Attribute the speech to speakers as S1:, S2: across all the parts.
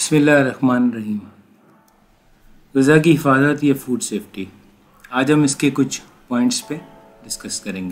S1: बिस्मिल्लाहिर्रहमानिर्रहीम। ग़िज़ा की हिफाजत या फूड सेफ्टी, आज हम इसके कुछ पॉइंट्स पे डिस्कस करेंगे।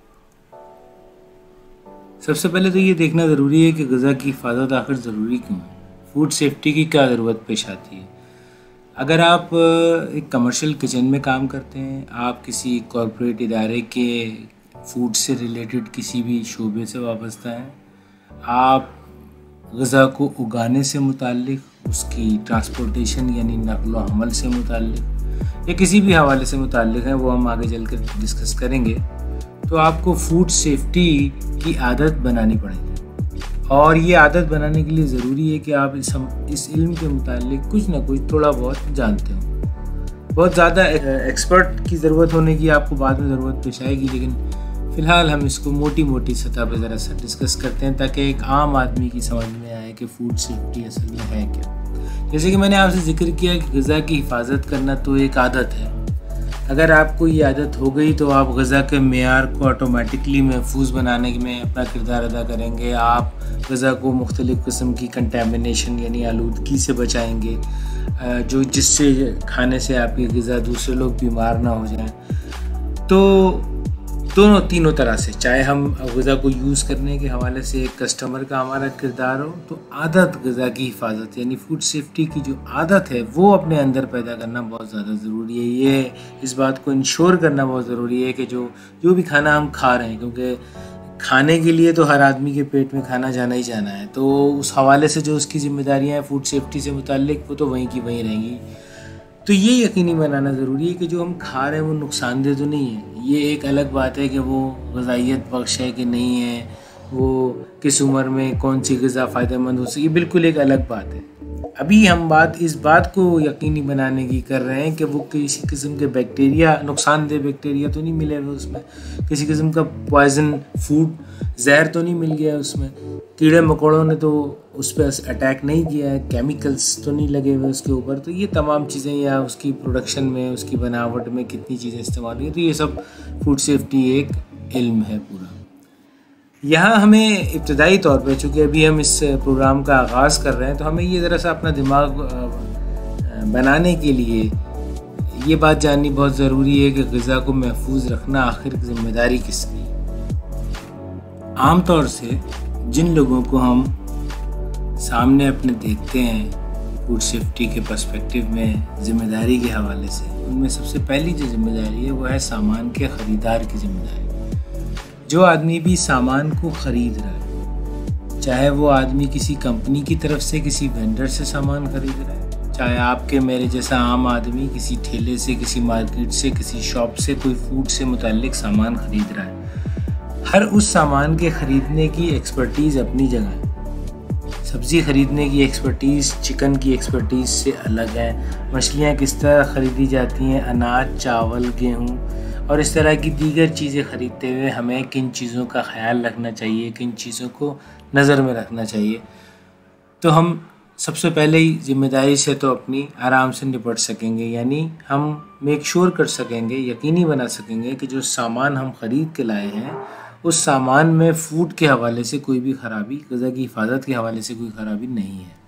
S1: सबसे पहले तो ये देखना ज़रूरी है कि ग़िज़ा की हिफाजत आखिर ज़रूरी क्यों है, फूड सेफ्टी की क्या ज़रूरत पेश आती है। अगर आप एक कमर्शियल किचन में काम करते हैं, आप किसी कॉरपोरेट इदारे के फूड से रिलेटेड किसी भी शोबे से वाबस्ता हैं, आप ग़िज़ा को उगाने से मुताल्लिक, उसकी ट्रांसपोर्टेशन यानी नक़्ल व हमल से मुताल्लिक या किसी भी हवाले से मुताल्लिक हैं, वो हम आगे चल कर डिस्कस करेंगे। तो आपको फूड सेफ्टी की आदत बनानी पड़ेगी, और ये आदत बनाने के लिए ज़रूरी है कि आप इस इल्म के मुताल्लिक कुछ ना कुछ थोड़ा बहुत जानते हो। बहुत ज़्यादा एक्सपर्ट की ज़रूरत होने की आपको बाद में ज़रूरत पेश आएगी, लेकिन फ़िलहाल हम इसको मोटी मोटी सतह पर ज़रा सा डिस्कस करते हैं ताकि एक आम आदमी की समझ में आए कि फ़ूड सेफ्टी असल में है क्या। जैसे कि मैंने आपसे जिक्र किया कि ग़िज़ा की हिफाजत करना तो एक आदत है। अगर आपको ये आदत हो गई तो आप ग़िज़ा के मेयार को ऑटोमेटिकली महफूज बनाने में अपना किरदार अदा करेंगे। आप ग़िज़ा को मुख्तलिफ़ किस्म की कंटेमिनेशन यानी आलूदगी से बचाएंगे, जो जिससे खाने से आपकी ग़िज़ा दूसरे लोग बीमार ना हो जाएं। तो तीनों तरह से, चाहे हम ग़िज़ा को यूज़ करने के हवाले से एक कस्टमर का हमारा किरदार हो, तो आदत ग़िज़ा की हिफाजत यानी फूड सेफ्टी की जो आदत है वो अपने अंदर पैदा करना बहुत ज़्यादा ज़रूरी है। ये इस बात को इंश्योर करना बहुत ज़रूरी है कि जो भी खाना हम खा रहे हैं, क्योंकि खाने के लिए तो हर आदमी के पेट में खाना जाना ही जाना है, तो उस हवाले से जो उसकी ज़िम्मेदारियाँ हैं फूड सेफ्टी से मुताल्लिक, वो तो वहीं की वहीं रहेंगी। तो ये यकीनी बनाना ज़रूरी है कि जो हम खा रहे हैं वो नुकसानदेह तो नहीं है। ये एक अलग बात है कि वो ग़िज़ाइयत बख्श है कि नहीं है, वो किस उम्र में कौन सी ग़िज़ा फ़ायदेमंद हो सके, ये बिल्कुल एक अलग बात है। अभी हम इस बात को यकीनी बनाने की कर रहे हैं कि वो किसी किस्म के बैक्टीरिया, नुकसानदेह बैक्टीरिया तो नहीं मिले हुए उसमें, किसी किस्म का पॉइज़न फूड, जहर तो नहीं मिल गया उसमें, कीड़े मकोड़ों ने तो उस पर अटैक नहीं किया है, केमिकल्स तो नहीं लगे हुए उसके ऊपर। तो ये तमाम चीज़ें, या उसकी प्रोडक्शन में, उसकी बनावट में कितनी चीज़ें इस्तेमाल हुई, तो ये सब फूड सेफ्टी एक इल्म है पूरा। यहाँ हमें इब्तदाई तौर पे, चूँकि अभी हम इस प्रोग्राम का आगाज़ कर रहे हैं, तो हमें ये ज़रा सा अपना दिमाग बनाने के लिए ये बात जाननी बहुत ज़रूरी है कि ग़िज़ा को महफूज रखना आखिर ज़िम्मेदारी किसकी। आम तौर से जिन लोगों को हम सामने अपने देखते हैं फूड सेफ्टी के पर्सपेक्टिव में ज़िम्मेदारी के हवाले से, उनमें सबसे पहली जो ज़िम्मेदारी है वो है सामान के ख़रीदार की ज़िम्मेदारी। जो आदमी भी सामान को ख़रीद रहा है, चाहे वो आदमी किसी कंपनी की तरफ से, किसी वेंडर से सामान ख़रीद रहा है, चाहे आपके मेरे जैसा आम आदमी किसी ठेले से, किसी मार्केट से, किसी शॉप से कोई फूड से मुताल्लिक सामान ख़रीद रहा है, हर उस सामान के ख़रीदने की एक्सपर्टीज़ अपनी जगह है। सब्ज़ी ख़रीदने की एक्सपर्टीज़ चिकन की एक्सपर्टीज़ से अलग है। मछलियाँ किस तरह ख़रीदी जाती हैं, अनाज, चावल, गेहूँ और इस तरह की दीगर चीज़ें ख़रीदते हुए हमें किन चीज़ों का ख्याल रखना चाहिए, किन चीज़ों को नज़र में रखना चाहिए। तो हम सबसे पहले ही ज़िम्मेदारी से तो अपनी आराम से निपट सकेंगे, यानी हम मेक श्योर कर सकेंगे, यकीनी बना सकेंगे कि जो सामान हम ख़रीद के लाए हैं उस सामान में फ़ूड के हवाले से कोई भी ख़राबी, ग़िज़ा की हिफाजत के हवाले से कोई ख़राबी नहीं है।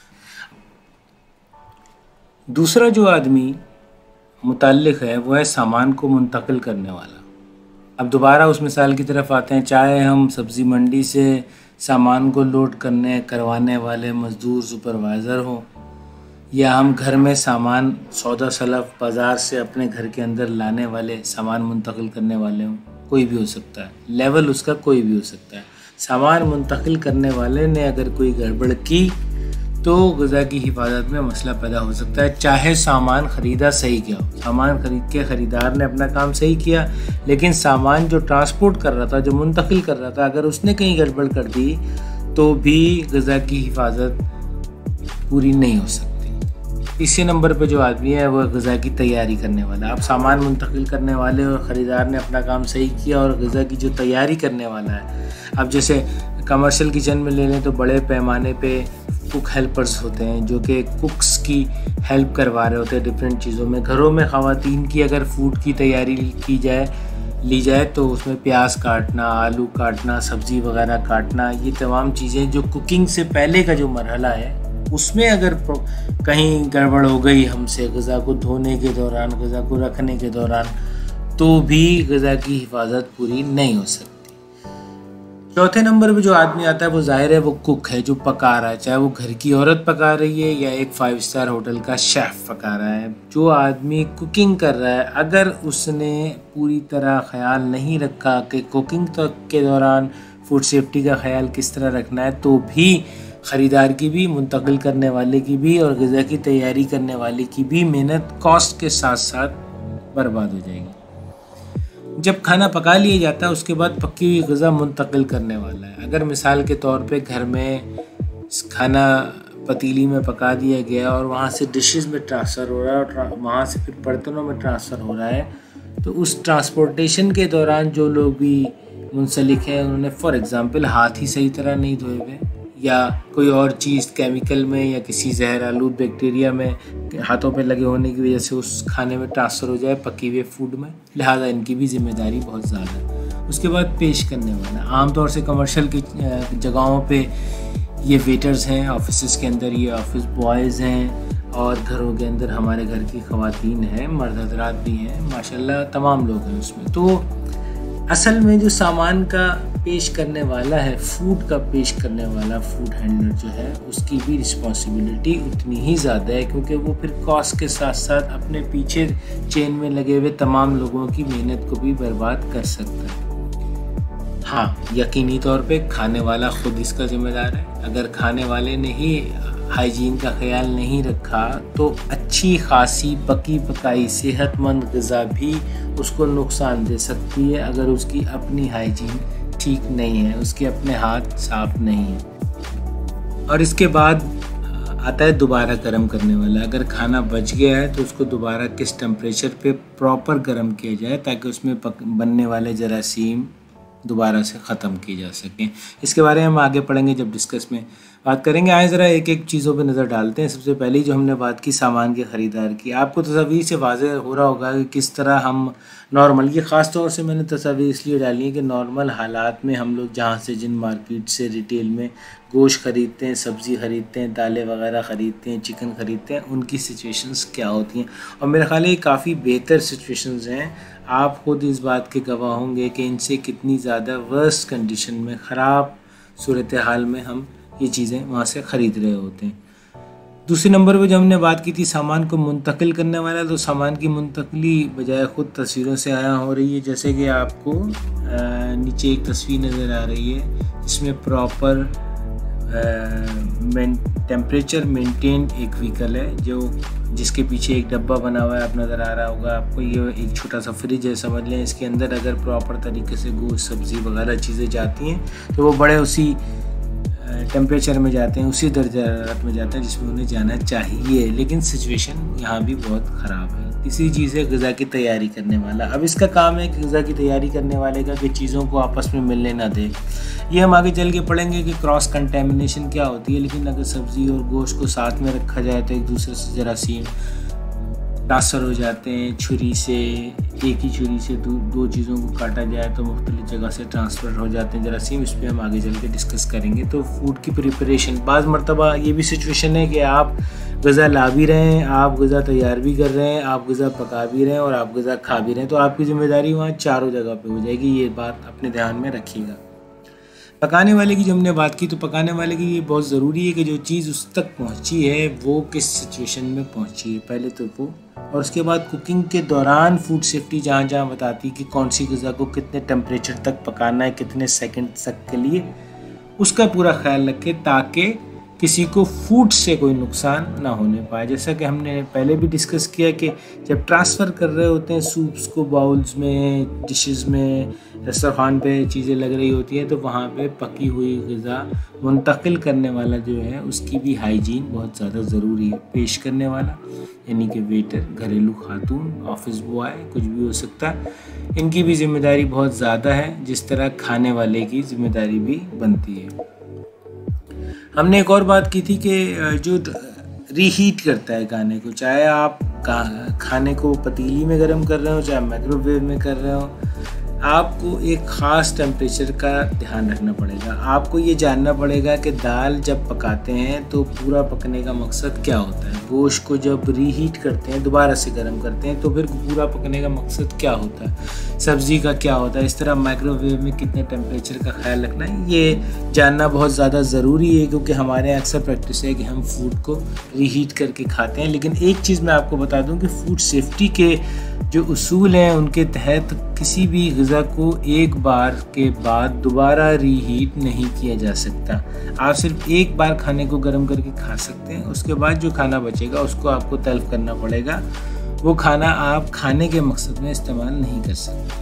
S1: दूसरा जो आदमी मुताल्लिक़ है वो है सामान को मुंतकिल करने वाला। अब दोबारा उस मिसाल की तरफ आते हैं, चाहे हम सब्ज़ी मंडी से सामान को लोड करवाने वाले मज़दूर सुपरवाइज़र हों, या हम घर में सामान सौदा सलफ बाज़ार से अपने घर के अंदर लाने वाले सामान मुंतकिल करने वाले हों, कोई भी हो सकता है, लेवल उसका कोई भी हो सकता है। सामान मुंतकिल करने वाले ने अगर कोई गड़बड़ की तो ग़िज़ा की हिफाजत में मसला पैदा हो सकता है, चाहे सामान ख़रीदा सही किया हो। सामान ख़रीद के ख़रीदार ने अपना काम सही किया, लेकिन सामान जो ट्रांसपोर्ट कर रहा था, जो मुंतकिल कर रहा था, अगर उसने कहीं गड़बड़ कर दी तो भी ग़िज़ा की हिफाजत पूरी नहीं हो सकती। तीसरे नंबर पे जो आदमी है वह ग़िज़ा की तैयारी करने वाला। आप सामान मुंतकिल करने वाले और ख़रीदार ने अपना काम सही किया, और ग़िज़ा की जो तैयारी करने वाला है, अब जैसे कमर्शियल किचन में ले लें तो बड़े पैमाने पे कुक हेल्पर्स होते हैं जो कि कुक्स की हेल्प करवा रहे होते हैं डिफरेंट चीज़ों में। घरों में ख़वातीन की अगर फूड की तैयारी ली जाए तो उसमें प्याज काटना, आलू काटना, सब्ज़ी वगैरह काटना, ये तमाम चीज़ें जो कुकिंग से पहले का जो मरहला है उसमें अगर कहीं गड़बड़ हो गई हमसे ग़िज़ा को धोने के दौरान, ग़िज़ा को रखने के दौरान, तो भी ग़िज़ा की हिफाजत पूरी नहीं हो सकती। चौथे नंबर पे जो आदमी आता है वो ज़ाहिर है वो कुक है, जो पका रहा है, चाहे वो घर की औरत पका रही है या एक 5 स्टार होटल का शेफ़ पका रहा है। जो आदमी कुकिंग कर रहा है, अगर उसने पूरी तरह ख्याल नहीं रखा कि कुकिंग के दौरान फूड सेफ्टी का ख्याल किस तरह रखना है, तो भी ख़रीदार की भी, मुंतकिल करने वाले की भी और ग़िज़ा की तैयारी करने वाले की भी मेहनत कॉस्ट के साथ साथ बर्बाद हो जाएगी। जब खाना पका लिया जाता है उसके बाद पकी हुई ग़िज़ा मुंतकिल करने वाला है। अगर मिसाल के तौर पे घर में खाना पतीली में पका दिया गया और वहाँ से डिशेस में ट्रांसफ़र हो रहा है और वहाँ से फिर बर्तनों में ट्रांसफ़र हो रहा है, तो उस ट्रांसपोर्टेशन के दौरान जो लोग भी मुंसलिक हैं उन्होंने फॉर एग्ज़ाम्पल हाथ ही सही तरह नहीं धोए हुए, या कोई और चीज़ केमिकल में या किसी जहर आलूद बैक्टीरिया में हाथों पे लगे होने की वजह से उस खाने में ट्रांसफ़र हो जाए पके हुए फूड में, लिहाजा इनकी भी ज़िम्मेदारी बहुत ज़्यादा है। उसके बाद पेश करने वाला, आमतौर से कमर्शियल की जगहों पे ये वेटर्स हैं, ऑफिस के अंदर ये ऑफिस बॉयज़ हैं और घरों के अंदर हमारे घर की ख़वातीन हैं, मर्द हज़रात भी हैं, माशाल्लाह तमाम लोग हैं उसमें। तो असल में जो सामान का पेश करने वाला है, फूड का पेश करने वाला फूड हैंडलर जो है, उसकी भी रिस्पॉन्सिबिलिटी उतनी ही ज़्यादा है, क्योंकि वो फिर कॉस्ट के साथ साथ अपने पीछे चेन में लगे हुए तमाम लोगों की मेहनत को भी बर्बाद कर सकता है। हाँ, यकीनी तौर पे खाने वाला ख़ुद इसका ज़िम्मेदार है। अगर खाने वाले ने ही हाइजीन का ख्याल नहीं रखा तो अच्छी खासी पकी पकाई सेहतमंद ग़िज़ा भी उसको नुकसान दे सकती है, अगर उसकी अपनी हाइजीन ठीक नहीं है, उसके अपने हाथ साफ नहीं है। और इसके बाद आता है दोबारा गर्म करने वाला। अगर खाना बच गया है तो उसको दोबारा किस टेम्परेचर पे प्रॉपर गर्म किया जाए ताकि उसमें बनने वाले जरासीम दोबारा से ख़त्म किए जा सकें। इसके बारे में हम आगे पढ़ेंगे जब डिस्कस में बात करेंगे। आए ज़रा एक एक चीज़ों पे नज़र डालते हैं। सबसे पहले जो हमने बात की सामान के ख़रीदार की, आपको तस्वीर से वाज़ेह हो रहा होगा कि किस तरह हम नॉर्मल, ये ख़ास तौर से मैंने तस्वीर इसलिए डाली है कि नॉर्मल हालात में हम लोग जहाँ से जिन मार्केट से रिटेल में गोश्त ख़रीदते हैं, सब्ज़ी ख़रीदते हैं, दालें वगैरह ख़रीदते हैं, चिकन ख़रीदते हैं, उनकी सिचुएशंस क्या होती हैं। और मेरे ख़्याल है काफ़ी बेहतर सिचुएशंस हैं। आप खुद इस बात के गवाह होंगे कि इनसे कितनी ज़्यादा वर्स्ट कंडीशन में, ख़राब सूरत हाल में हम ये चीज़ें वहाँ से ख़रीद रहे होते हैं। दूसरे नंबर पे जब हमने बात की थी सामान को मुंतकिल करने वाला, तो सामान की मुंतकली बजाय ख़ुद तस्वीरों से आया हो रही है। जैसे कि आपको नीचे एक तस्वीर नज़र आ रही है जिसमें प्रॉपर टेम्परेचर मेंटेन एक व्हीकल है, जो जिसके पीछे एक डब्बा बना हुआ है, आप नज़र आ रहा होगा आपको। ये एक छोटा सा फ्रिज है समझ लें। इसके अंदर अगर प्रॉपर तरीके से गोश्त, सब्ज़ी वगैरह चीज़ें जाती हैं तो वो बड़े उसी टेम्परेचर में जाते हैं, उसी दर्जा हरारत में जाते हैं जिसमें उन्हें जाना चाहिए। लेकिन सिचुएशन यहाँ भी बहुत ख़राब है। तीसरी चीज़ है ग़िज़ा की तैयारी करने वाला। अब इसका काम है कि ग़िज़ा की तैयारी करने वाले का कि चीज़ों को आपस में मिलने ना दे। ये हम आगे चल के पढ़ेंगे कि क्रॉस कंटेमिनेशन क्या होती है। लेकिन अगर सब्ज़ी और गोश्त को साथ में रखा जाए तो एक दूसरे से जरासीम ट्रांसफ़र हो जाते हैं। छुरी से, एक ही छुरी से दो चीज़ों को काटा जाए तो मुख्तलिफ जगह से ट्रांसफ़र हो जाते हैं जरासीम। इस पर हम आगे चल के डिस्कस करेंगे। तो फूड की प्रिपरेशन, बाज़ मरतबा ये भी सिचुएशन है कि आप ग़िज़ा ला भी रहे हैं, आप ग़िज़ा तैयार भी कर रहे हैं, आप ग़िज़ा पका भी रहे हैं और आप ग़िज़ा खा भी रहे हैं। तो आपकी ज़िम्मेदारी वहाँ चारों जगह पे हो जाएगी। ये बात अपने ध्यान में रखिएगा। पकाने वाले की जो हमने बात की, तो पकाने वाले की ये बहुत ज़रूरी है कि जो चीज़ उस तक पहुँची है वो किस सिचुएशन में पहुँची है, पहले तो वो। और उसके बाद कुकिंग के दौरान फूड सेफ्टी जहाँ जहाँ बताती है कि कौन सी ग़िज़ा को कितने टेम्परेचर तक पकाना है, कितने सेकंड तक के लिए, उसका पूरा ख्याल रखें ताकि किसी को फूड से कोई नुकसान ना होने पाए। जैसा कि हमने पहले भी डिस्कस किया कि जब ट्रांसफ़र कर रहे होते हैं सूप्स को बाउल्स में, डिशेस में, दस्तरखान पे चीज़ें लग रही होती हैं, तो वहाँ पे पकी हुई ग़िज़ा मुंतकिल करने वाला जो है उसकी भी हाइजीन बहुत ज़्यादा ज़रूरी है। पेश करने वाला यानी कि वेटर, घरेलू खातून, ऑफिस बॉय, कुछ भी हो सकता है, इनकी भी ज़िम्मेदारी बहुत ज़्यादा है, जिस तरह खाने वाले की ज़िम्मेदारी भी बनती है। हमने एक और बात की थी कि जो रीहीट करता है खाने को, चाहे आप खाने को पतीली में गर्म कर रहे हो, चाहे माइक्रोवेव में कर रहे हो, आपको एक ख़ास टेम्परेचर का ध्यान रखना पड़ेगा। आपको ये जानना पड़ेगा कि दाल जब पकाते हैं तो पूरा पकने का मकसद क्या होता है। गोश्त को जब रीहीट करते हैं, दोबारा से गर्म करते हैं, तो फिर पूरा पकने का मकसद क्या होता है, सब्ज़ी का क्या होता है। इस तरह माइक्रोवेव में कितने टेम्परेचर का ख्याल रखना है, ये जानना बहुत ज़्यादा ज़रूरी है, क्योंकि हमारे यहाँ अक्सर प्रैक्टिस है कि हम फूड को रीहीट करके खाते हैं। लेकिन एक चीज़ मैं आपको बता दूँ कि फूड सेफ्टी के जो उसूल हैं उनके तहत किसी भी ग़िज़ा को एक बार के बाद दोबारा रीहीट नहीं किया जा सकता। आप सिर्फ एक बार खाने को गर्म करके खा सकते हैं, उसके बाद जो खाना बचेगा उसको आपको तल्फ़ करना पड़ेगा। वो खाना आप खाने के मकसद में इस्तेमाल नहीं कर सकते।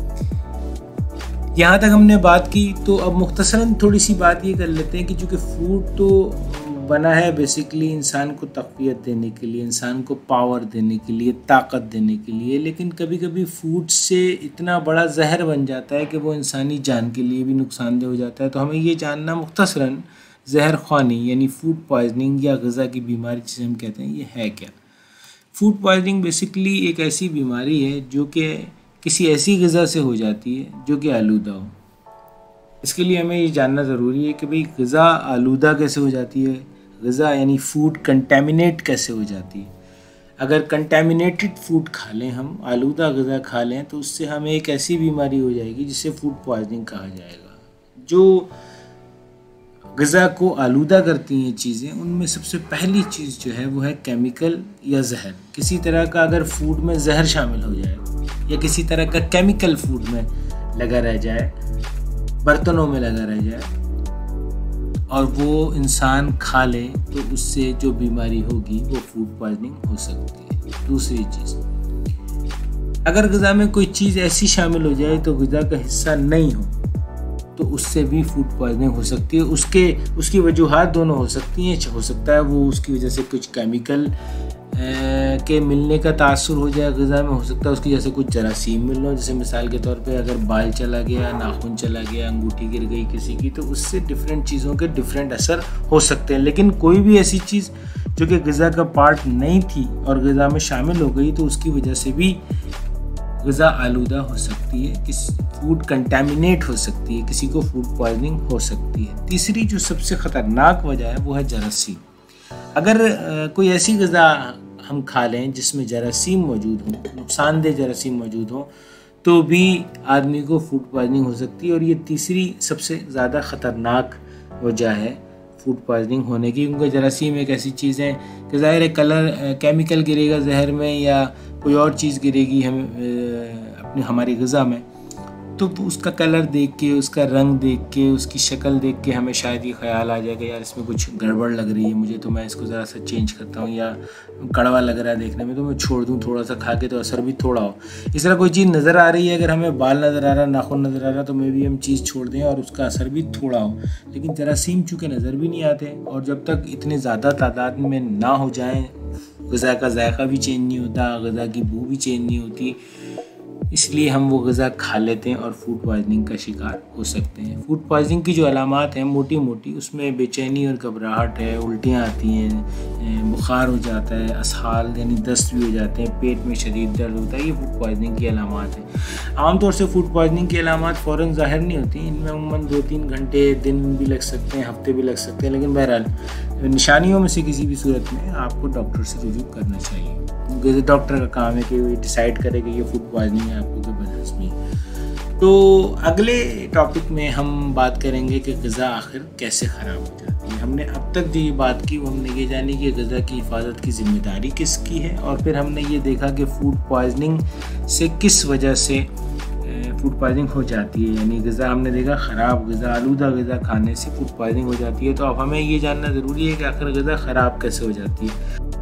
S1: यहाँ तक हमने बात की, तो अब मुख्तसरन थोड़ी सी बात ये कर लेते हैं कि चूँकि फूड तो बना है बेसिकली इंसान को तक़वियत देने के लिए, इंसान को पावर देने के लिए, ताकत देने के लिए, लेकिन कभी कभी फूड से इतना बड़ा जहर बन जाता है कि वो इंसानी जान के लिए भी नुकसानदेह हो जाता है। तो हमें ये जानना मुख्तसरन जहर ख़्वानी यानी फूड पॉइजनिंग या ग़िज़ा की बीमारी जिसे हम कहते हैं, ये है क्या। फूड पॉइजनिंग बेसिकली एक ऐसी बीमारी है जो कि किसी ऐसी ग़िज़ा से हो जाती है जो कि आलूदा हो। इसके लिए हमें ये जानना ज़रूरी है कि भाई ग़िज़ा आलूदा कैसे हो जाती है, ग़िज़ा यानी फ़ूड कंटेमिनेट कैसे हो जाती है। अगर कंटेमिनेटेड फूड खा लें, हम आलूदा ग़िज़ा खा लें, तो उससे हमें एक ऐसी बीमारी हो जाएगी जिसे फूड पॉइजनिंग कहा जाएगा। जो ग़िज़ा को आलूदा करती हैं चीज़ें, उनमें सबसे पहली चीज़ जो है वो है केमिकल या जहर। किसी तरह का अगर फूड में जहर शामिल हो जाए या किसी तरह का केमिकल फूड में लगा रह जाए, बर्तनों में लगा रह जाए और वो इंसान खा ले, तो उससे जो बीमारी होगी वो फूड पॉइजनिंग हो सकती है। दूसरी चीज़, अगर ग़िज़ा में कोई चीज़ ऐसी शामिल हो जाए तो ग़िज़ा का हिस्सा नहीं हो, तो उससे भी फूड पॉइजनिंग हो सकती है। उसकी वजूहात दोनों हो सकती हैं। हो सकता है वो उसकी वजह से कुछ केमिकल के मिलने का तासुर हो जाए ग़िज़ा में, हो सकता है उसकी जैसे कुछ जरासीम मिल लो, जैसे मिसाल के तौर पे अगर बाल चला गया, नाखून चला गया, अंगूठी गिर गई किसी की, तो उससे डिफरेंट चीज़ों के डिफरेंट असर हो सकते हैं। लेकिन कोई भी ऐसी चीज़ जो कि ग़िज़ा का पार्ट नहीं थी और ग़िज़ा में शामिल हो गई, तो उसकी वजह से भी ग़िज़ा आलूदा हो सकती है, फूड कंटेमिनेट हो सकती है, किसी को फूड पॉइजनिंग हो सकती है। तीसरी जो सबसे ख़तरनाक वजह है वो है जरासीम। अगर कोई ऐसी ग़िज़ा हम खा लें जिसमें जरासीम मौजूद हो, नुकसानदेह जरासीम मौजूद हो, तो भी आदमी को फूड पॉइजनिंग हो सकती है। और ये तीसरी सबसे ज़्यादा ख़तरनाक वजह है फूड पॉइजनिंग होने की, क्योंकि जरासीम एक ऐसी चीज़ है कि ज़ाहिर है कलर केमिकल गिरेगा जहर में या कोई और चीज़ गिरेगी हमारी ग़िज़ा में, तो उसका कलर देख के, उसका रंग देख के, उसकी शक्ल देख के हमें शायद ये ख्याल आ जाएगा यार इसमें कुछ गड़बड़ लग रही है मुझे, तो मैं इसको ज़रा सा चेंज करता हूँ, या कड़वा लग रहा है देखने में तो मैं छोड़ दूँ थोड़ा सा खा के, तो असर भी थोड़ा हो। इस तरह कोई चीज़ नज़र आ रही है, अगर हमें बाल नज़र आ रहा, नाखून नज़र आ रहा, तो मे भी हम चीज़ छोड़ दें और उसका असर भी थोड़ा हो। लेकिन जरासीम चूँकि नज़र भी नहीं आते, और जब तक इतने ज़्यादा तादाद में ना हो जाएँ, ग़िज़ा का जायका भी चेंज नहीं होता, ग़िज़ा की बू भी चेंज नहीं होती, इसलिए हम वो ग़िज़ा खा लेते हैं और फूड पॉइजनिंग का शिकार हो सकते हैं। फूड पॉइजनिंग की जो अलामात हैं मोटी मोटी, उसमें बेचैनी और घबराहट है, उल्टियाँ आती हैं, बुखार हो जाता है, असहाल यानी दस्त भी हो जाते हैं, पेट में शदीद दर्द होता है, ये फूड पॉइजनिंग की अलामात हैं। आमतौर से फूड पॉइजनिंग की अलामात फ़ौरन ज़ाहिर नहीं होती, इनमें अमूमन 2-3 घंटे, दिन भी लग सकते हैं, हफ्ते भी लग सकते हैं, लेकिन बहरहाल निशानियों में से किसी भी सूरत में आपको डॉक्टर से रुजू करना चाहिए, क्योंकि डॉक्टर का काम है कि वो डिसाइड करे कि ये फूड पॉइजनिंग है आपको कि बदहज़मी। तो अगले टॉपिक में हम बात करेंगे कि ग़िज़ा आखिर कैसे ख़राब हो जाती है। हमने अब तक जो ये बात की वो हमने ये जानी कि ग़िज़ा की हिफाजत की ज़िम्मेदारी किसकी है, और फिर हमने ये देखा कि फूड पॉइजनिंग से किस वजह से फूड पॉइजनिंग हो जाती है। यानी ग़िज़ा हमने देखा ख़राब ग़िज़ा, आलूदा ग़िज़ा खाने से फूड पॉइजनिंग हो जाती है। तो अब हमें ये जानना ज़रूरी है कि आखिर ग़िज़ा ख़राब कैसे हो जाती है।